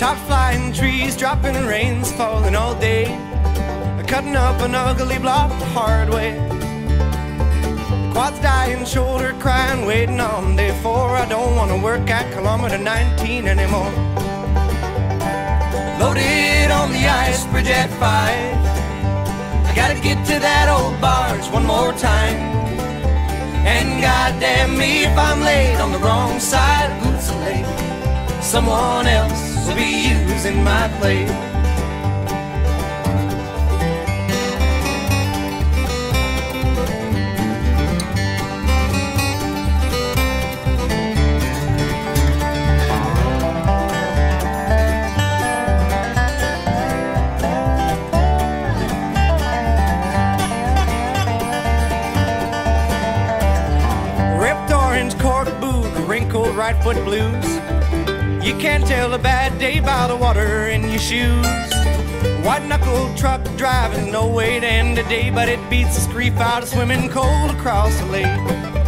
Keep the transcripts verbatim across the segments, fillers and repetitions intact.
Top flying trees, dropping rains, falling all day, cutting up an ugly block the hard way. Quads dying, shoulder crying, waiting on day four. I don't want to work at kilometer nineteen anymore. Loaded on the ice bridge at five, I gotta get to that old barge one more time. And goddamn me if I'm late on the wrong side of Boots Lake, someone else will be using my place. Wrinkled right foot blues. You can't tell a bad day by the water in your shoes. White knuckle truck driving, no way to end the day, but it beats the screef out of swimming cold across the lake.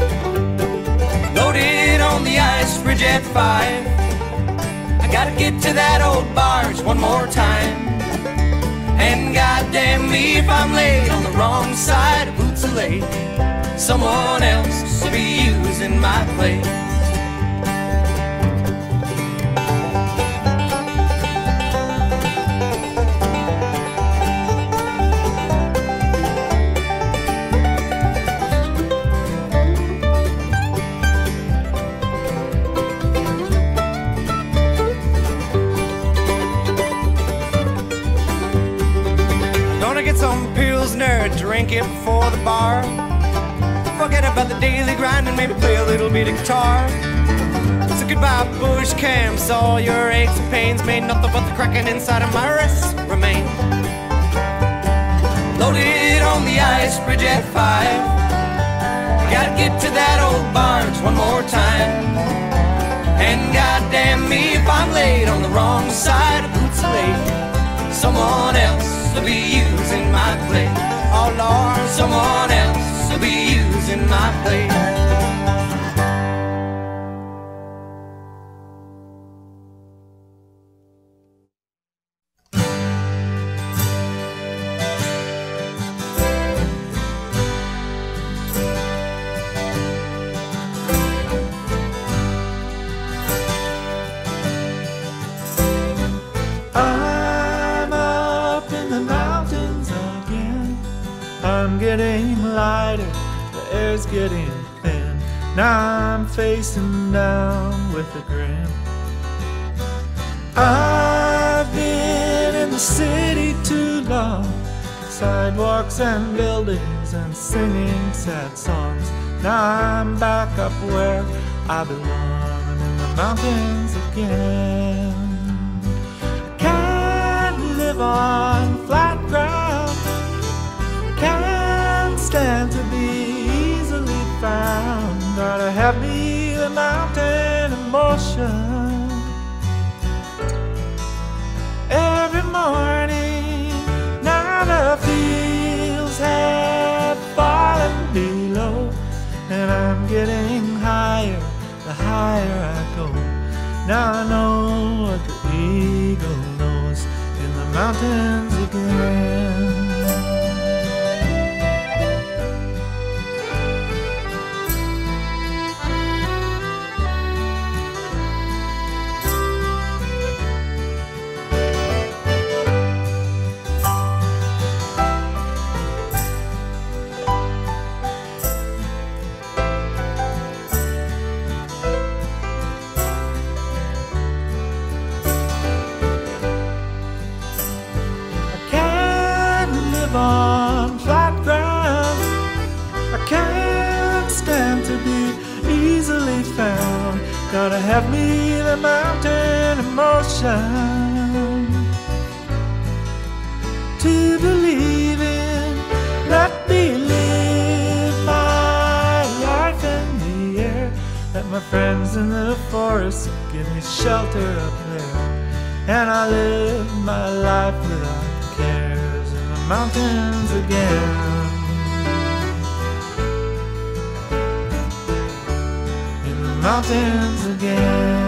Loaded on the ice bridge at five, I gotta get to that old barge one more time. And goddamn me if I'm late on the wrong side of Boots Lake, someone else will be using my place. Get some Pilsner, drink it before the bar. Forget about the daily grind and maybe play a little bit of guitar. So goodbye bush camps, all your aches and pains made nothing but the cracking inside of my wrists remain. Loaded on the ice bridge at five, I gotta get to that old barge one more time. And goddamn me if I'm late on the wrong side of Boots Lake, someone else will be using my place. Oh Lord, someone else will be using my place. I'm getting lighter, the air's getting thin. Now I'm facing down with a grin. I've been in the city too long, sidewalks and buildings and singing sad songs. Now I'm back up where I belong, I'm in the mountains again. I can't live on flat ground, can't stand to be easily found. Gotta have me the mountain emotion. Every morning, now the fields have fallen below, and I'm getting higher, the higher I go. Now I know what the eagle knows, in the mountains again. On flat ground, I can't stand to be easily found. Gotta have me the mountain emotion to believe in. Let me live my life in the air. Let my friends in the forest give me shelter up there, and I live my life without mountains again. In the mountains again.